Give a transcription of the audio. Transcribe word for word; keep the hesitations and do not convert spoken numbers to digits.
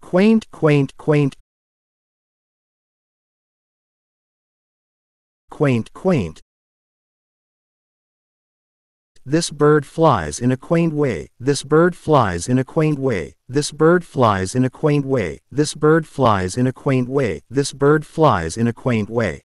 Quaint, quaint, quaint. Quaint, quaint. This bird flies in a quaint way. This bird flies in a quaint way. This bird flies in a quaint way. This bird flies in a quaint way. This bird flies in a quaint way.